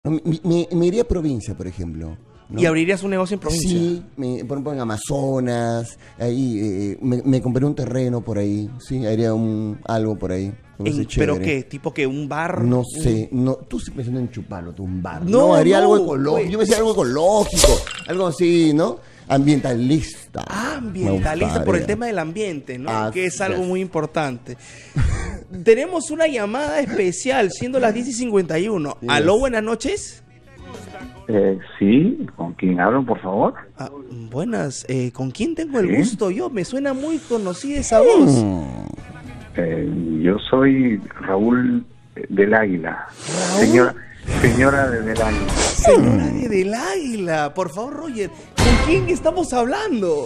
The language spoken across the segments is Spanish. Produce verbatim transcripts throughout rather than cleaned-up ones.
Me, me, me iría a provincia, por ejemplo, ¿no? ¿Y abrirías un negocio en provincia? Sí, me, por ejemplo en Amazonas, ahí eh, me, me compré un terreno por ahí, sí, haría un algo por ahí. En, ¿Pero qué? ¿Tipo que un bar? No sé, no, tú estás pensando en chuparlo, tú un bar. No, No, haría no, algo ecológico, pues. yo me decía algo ecológico, algo así, ¿no? Ambientalista. Ah, ambientalista por el tema del ambiente, ¿no? Así que es algo es. muy importante. Tenemos una llamada especial, siendo las diez y cincuenta y uno. Yes. Aló, buenas noches. Eh, sí, ¿con quién hablan, por favor? Ah, buenas, eh, ¿con quién tengo el ¿Sí? gusto yo? Me suena muy conocida esa voz. Eh, yo soy Raúl del Águila. ¿Raúl? Señora, señora de del Águila. Señora de Del Águila, por favor, Roger, ¿con quién estamos hablando?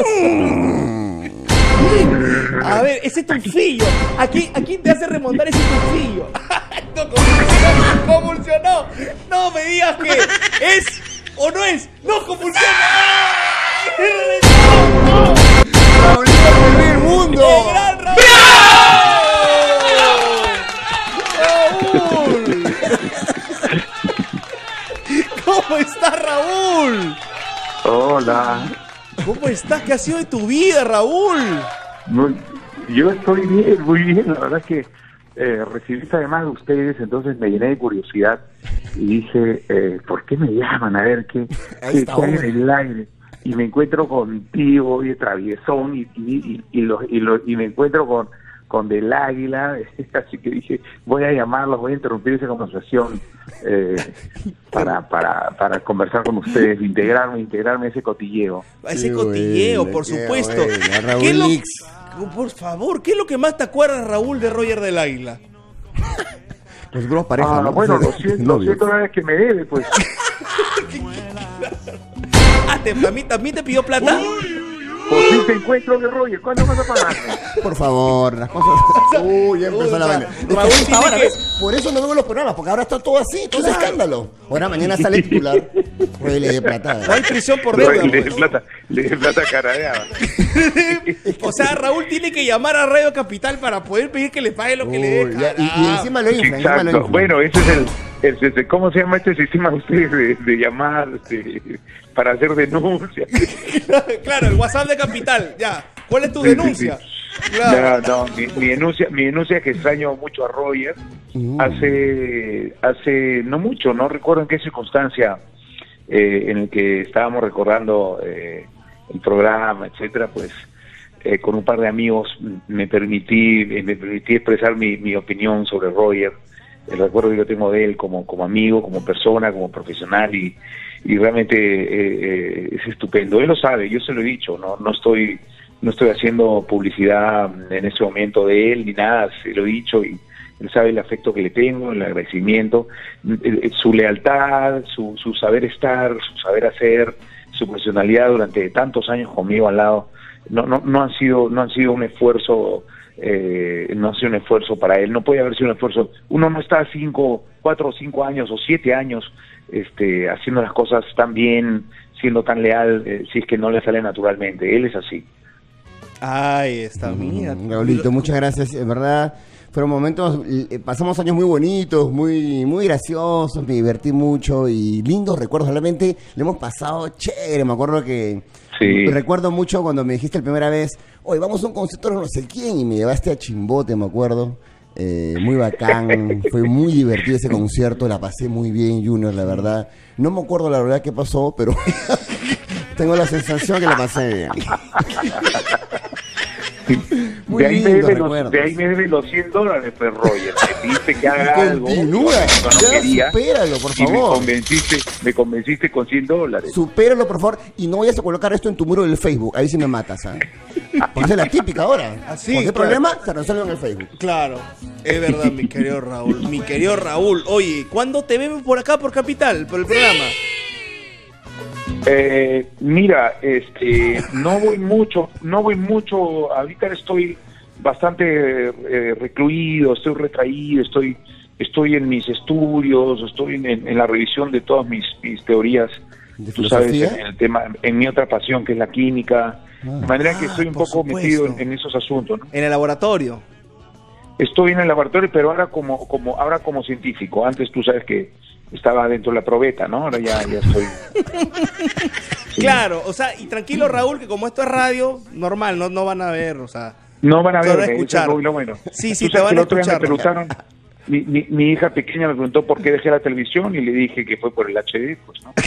A ver, ese tufillo. ¿A quién, a quién te hace remontar ese tufillo? No, convulsionó, convulsionó. No me digas que es o no es. No, convulsionó. ¡No! ¡No! ¡Raúlito del mundo! ¡El gran Raúl! ¡Raúl! ¿Cómo estás, Raúl? Hola. ¿Cómo estás? ¿Qué ha sido de tu vida, Raúl? Muy- yo estoy bien, muy bien. La verdad es que eh, recibí esta llamada de ustedes, entonces me llené de curiosidad y dije, eh, ¿por qué me llaman? A ver, ¿qué, A qué, esta qué hay hora. en el aire? Y me encuentro contigo, y traviesón, y, y, y, y, los- y, los- y me encuentro con, con Del Águila, así que dije, voy a llamarlos, voy a interrumpir esa conversación eh, para, para, para conversar con ustedes, integrarme, integrarme a ese cotilleo. A ese Qué cotilleo, buena, por qué supuesto. buena, Raúl ¿Qué es lo- Lix. Por favor, ¿qué es lo que más te acuerdas, Raúl, de Roger del Águila? Nosotros somos pareja, Ah, ¿no? bueno, O sea, los cien novios. dólares que me debe, pues. Ah, te- ¿también, ¿también te pidió plata? Por fin te encuentro de Roger, ¿cuándo vas a pagarme? Por favor, las cosas. Uy, ya empezó Uy, la o sea, vaina. Raúl Es que tiene ahora, que- ¿ves? Por eso no veo los programas, porque ahora está todo así, todo es escándalo. Ahora mañana sale titular. Oye, le de plata. No hay prisión por deuda. Le de pues. plata, le de plata caradeada. O sea, Raúl tiene que llamar a Radio Capital para poder pedir que le pague lo que le Uy, dé. ya, y, y carajo. encima lo inflan, encima lo Exacto. inflan. Bueno, ese es el, el- el- ¿cómo se llama este sistema de ustedes de, de llamar este, para hacer denuncias? Claro, el WhatsApp de Capital, ya. ¿Cuál es tu Sí, sí, denuncia? sí. Claro. No, no, mi, mi denuncia, mi denuncia es que extraño mucho a Roger. Mm. Hace, hace no mucho, no recuerdo en qué circunstancia eh, en el que estábamos recordando eh, el programa, etcétera, pues eh, con un par de amigos me permití, eh, me permití expresar mi, mi opinión sobre Roger, el recuerdo que yo tengo de él como, como amigo, como persona, como profesional y, y realmente eh, eh, es estupendo. Él lo sabe, yo se lo he dicho, no, no estoy no estoy haciendo publicidad en este momento de él ni nada, se lo he dicho y él sabe el afecto que le tengo, el agradecimiento, eh, su lealtad, su, su saber estar, su saber hacer, su profesionalidad durante tantos años conmigo al lado, no no no han sido no han sido un esfuerzo eh, no ha sido un esfuerzo para él, no puede haber sido un esfuerzo, uno no está cinco, cuatro o cinco años o siete años este haciendo las cosas tan bien, siendo tan leal, eh, si es que no le sale naturalmente, él es así. Ahí está, mira. Mm, Raulito, muchas gracias, en verdad. Fueron momentos, eh, pasamos años muy bonitos, muy muy graciosos, me divertí mucho y lindos recuerdos, realmente le hemos pasado chévere, me acuerdo que, Sí. recuerdo mucho cuando me dijiste la primera vez, oye, vamos a un concierto de no sé quién, y me llevaste a Chimbote, me acuerdo, eh, muy bacán, fue muy divertido ese concierto, la pasé muy bien, Junior, la verdad, no me acuerdo la verdad qué pasó, pero tengo la sensación que la pasé bien. Muy de, ahí me lindos debe los, recuerdos. de ahí me debe los cien dólares, pues Roger. Me dijiste que haga algo. Continúa, yo no ya quería, supéralo, por y me favor. convenciste, me convenciste con cien dólares. Supéralo, por favor, y no vayas a colocar esto en tu muro del Facebook. Ahí sí me matas, ¿ah? Porque esa es la típica ahora. Así, Cualquier claro. problema, se resuelve en el Facebook. Claro, es verdad, mi querido Raúl. Mi querido Raúl, oye, ¿cuándo te vemos por acá, por Capital, por el programa? Eh, mira, este, no voy mucho, no voy mucho. Ahorita estoy bastante eh, recluido, estoy retraído, estoy, estoy en mis estudios, estoy en, en la revisión de todas mis, mis teorías. ¿De Tú sabes, filosofía? en el tema, en mi otra pasión que es la química, de manera que Ah, estoy un por poco supuesto. metido en, en esos asuntos, ¿no? En el laboratorio. Estoy en el laboratorio, pero ahora como como ahora como científico. Antes tú sabes que estaba dentro de la probeta, ¿no? Ahora ya, ya estoy... Sí. Claro, o sea, y tranquilo Raúl, que como esto es radio, normal, no, no van a ver, o sea... No van a ver, a escuchar. Eso es lo bueno. Sí, sí, Tú te sabes van que a el otro día escuchar. me preguntaron, mi, mi, mi hija pequeña me preguntó por qué dejé la televisión y le dije que fue por el H D, pues, ¿no?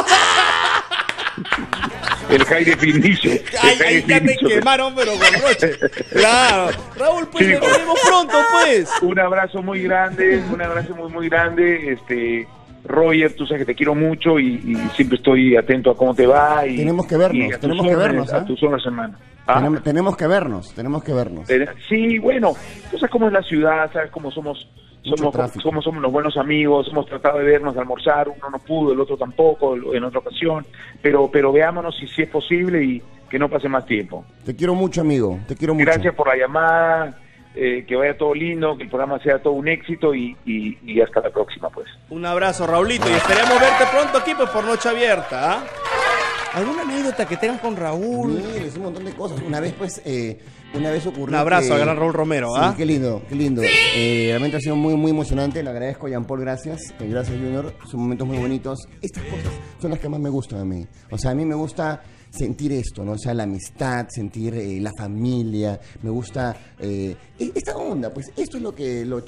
El high definition. el Ay, high ay, ya te definition. quemaron, pero con Roche. Claro. Raúl, pues Sí, nos pues. vemos pronto, pues. Un abrazo muy grande, un abrazo muy, muy grande. Este, Roger, tú sabes que te quiero mucho y, y siempre estoy atento a cómo te va. Y, Tenemos que vernos, y a tus tenemos que órdenes, vernos, ¿eh? A tus órdenes, hermano. ¿Ah? Tenemos, tenemos que vernos, tenemos que vernos. Eh, Sí, bueno, tú sabes cómo es la ciudad, sabes cómo somos, Mucho somos, tráfico. somos, somos los buenos amigos, hemos tratado de vernos, de almorzar, uno no pudo, el otro tampoco, en otra ocasión, pero, pero veámonos si, si es posible y que no pase más tiempo. Te quiero mucho, amigo, te quiero mucho. Gracias por la llamada, eh, que vaya todo lindo, que el programa sea todo un éxito y, y, y hasta la próxima, pues. Un abrazo, Raulito, y esperemos verte pronto aquí, pues, por Noche Abierta, ¿ah? ¿Alguna anécdota que tengas con Raúl? Sí, es un montón de cosas. Una vez, pues, eh, una vez ocurrió. Un abrazo que- al gran Raúl Romero, Sí, ¿ah? qué lindo, qué lindo. Eh, realmente ha sido muy, muy emocionante. Le agradezco a Jean Paul, gracias. Eh, gracias, Junior. Son momentos muy bonitos. Estas cosas son las que más me gustan a mí. O sea, a mí me gusta sentir esto, ¿no? O sea, la amistad, sentir eh, la familia. Me gusta eh, esta onda, pues, esto es lo que. Lo